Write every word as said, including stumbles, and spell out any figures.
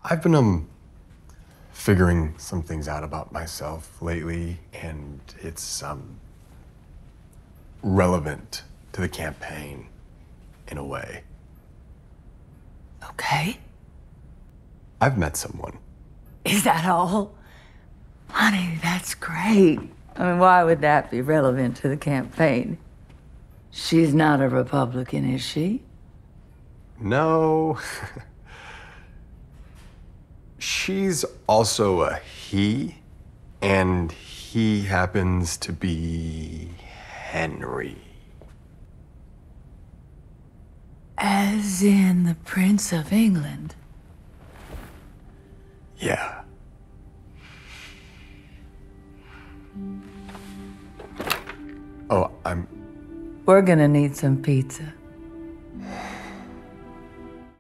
I've been um figuring some things out about myself lately, and it's um relevant to the campaign in a way. Okay. I've met someone. Is that all? Honey, that's great. I mean, why would that be relevant to the campaign? She's not a Republican, is she? No. She's also a he, and he happens to be Henry. As in the Prince of England? Yeah. Oh, I'm... We're gonna need some pizza.